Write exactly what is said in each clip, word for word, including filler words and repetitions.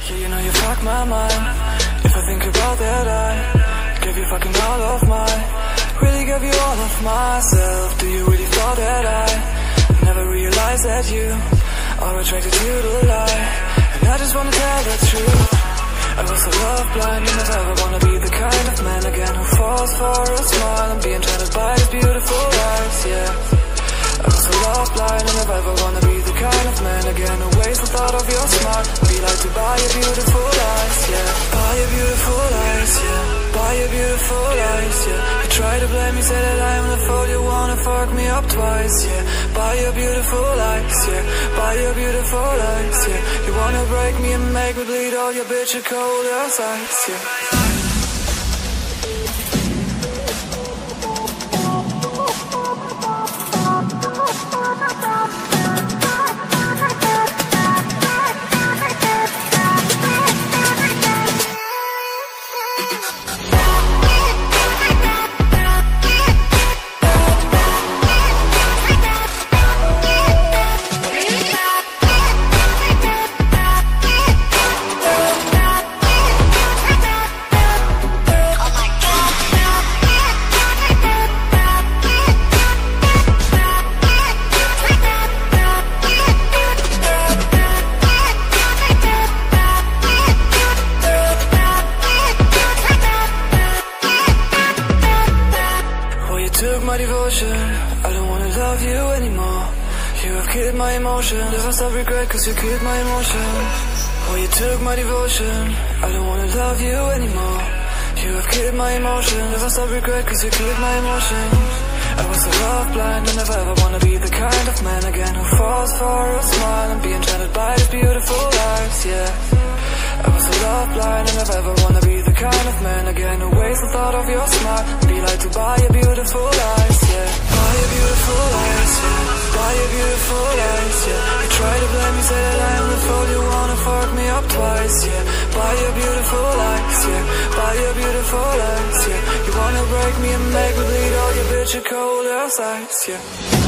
Yeah, you know you fuck my mind. If I think about that, I give you fucking all of my, really give you all of myself. Do you really thought that I never realized that you are attracted to the lie? And I just wanna tell the truth. I was so love blind and if I ever wanna be the kind of man again who falls for a smile and be enchanted by his beautiful eyes, yeah. I was so love blind and if I ever wanna be the kind of man again who wastes the thought of your smile, be like to buy your beautiful eyes, yeah. Buy your beautiful eyes, yeah. Buy your beautiful eyes, yeah. You try to blame me, say that I'm the fool, you wanna fuck me up twice, yeah. Buy your beautiful eyes, yeah. Buy your beautiful eyes, yeah. You wanna break me and make me bleed all your bitch cold ass eyes, yeah. Took my devotion, I don't wanna love you anymore. You have killed my emotion, never stop regret cause you killed my emotion. Oh, you took my devotion, I don't wanna love you anymore. You have killed my emotion, never stop regret cause you killed my emotion. I was so love blind and never ever wanna be the kind of man again who falls for a smile and be enchanted by his beautiful eyes, yeah. I was so love blind and never ever wanna be the kind of man again who wastes the thought of your smile, be like to buy your beautiful eyes, yeah. Buy your beautiful eyes, yeah. Buy your beautiful eyes, yeah. You try to blame me, say that I'm the fool, you wanna fuck me up twice, yeah. Buy your beautiful eyes, yeah. Buy your beautiful eyes, yeah. You wanna break me and make me bleed all your bitch cold ass eyes, yeah.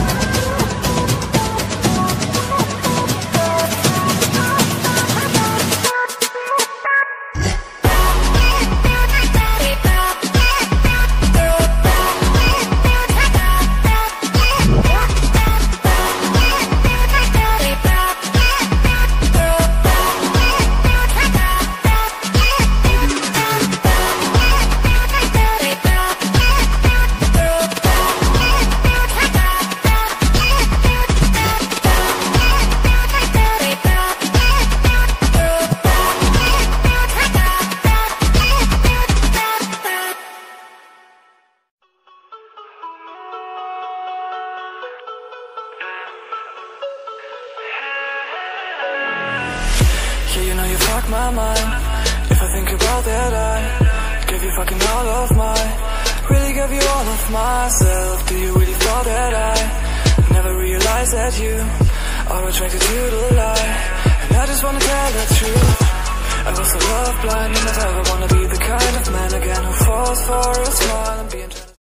Yeah, you know you fuck my mind. If I think about that, I give you fucking all of my, really give you all of myself. Do you really thought that I never realized that you are attracted to the lie? And I just wanna tell the truth. I was so love blind and never ever wanna be the kind of man again who falls for a smile and be enchanted.